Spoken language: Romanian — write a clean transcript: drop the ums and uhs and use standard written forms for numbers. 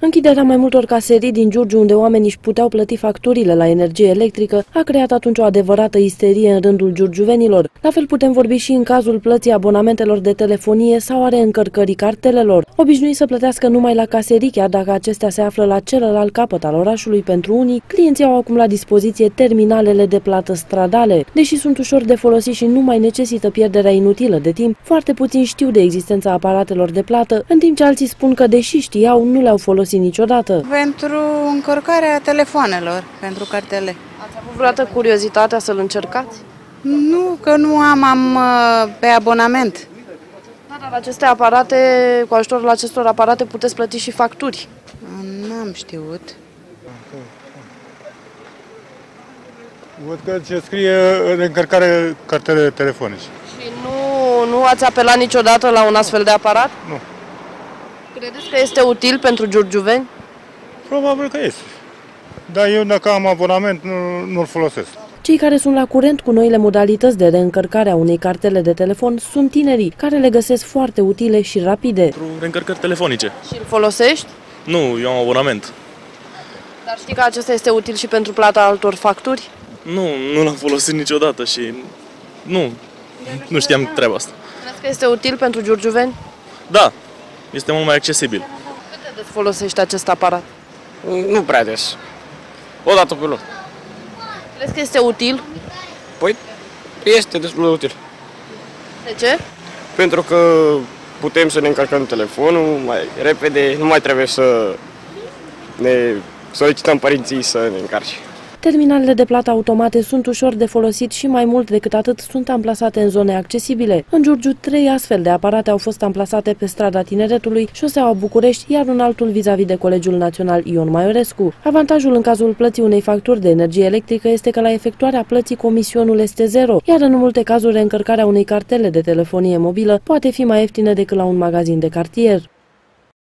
Închiderea mai multor caserii din Giurgiu, unde oamenii își puteau plăti facturile la energie electrică, a creat atunci o adevărată isterie în rândul giurgiuvenilor. La fel putem vorbi și în cazul plății abonamentelor de telefonie sau a reîncărcării cartelelor. Obișnuiți să plătească numai la caserii, chiar dacă acestea se află la celălalt capăt al orașului pentru unii, clienții au acum la dispoziție terminalele de plată stradale. Deși sunt ușor de folosit și nu mai necesită pierderea inutilă de timp, foarte puțini știu de existența aparatelor de plată, în timp ce alții spun că, deși știau, nu le-au folosit niciodată. Pentru încărcarea telefoanelor, pentru cartele. Ați avut vreodată curiozitatea să-l încercați? Nu, că nu am pe abonament. Da, dar aceste aparate, cu ajutorul acestor aparate puteți plăti și facturi. N-am știut. Văd că se scrie încărcare cartele telefonice. Și nu ați apelat niciodată la un astfel de aparat? Nu. Credeți că este util pentru giurgiuveni? Probabil că este. Dar eu, dacă am abonament, nu-l folosesc. Cei care sunt la curent cu noile modalități de reîncărcare a unei cartele de telefon sunt tinerii, care le găsesc foarte utile și rapide. Pentru reîncărcări telefonice. Și îl folosești? Nu, eu am abonament. Dar știi că acesta este util și pentru plata altor facturi? Nu l-am folosit niciodată și nu știam treaba asta. Crezi că este util pentru giurgiuveni? Da, este mult mai accesibil. Cât de des folosești acest aparat? Nu prea des. O dată pe lună. Crezi că este util? Păi, este destul de util. De ce? Pentru că putem să ne încărcăm telefonul mai repede, nu mai trebuie să ne solicităm părinții să ne încarce. Terminalele de plată automate sunt ușor de folosit și mai mult decât atât sunt amplasate în zone accesibile. În Giurgiu, 3 astfel de aparate au fost amplasate pe strada Tineretului, șoseaua București, iar un altul vis-a-vis de Colegiul Național Ion Maiorescu. Avantajul în cazul plății unei facturi de energie electrică este că la efectuarea plății comisionul este zero, iar în multe cazuri reîncărcarea unei cartele de telefonie mobilă poate fi mai ieftină decât la un magazin de cartier.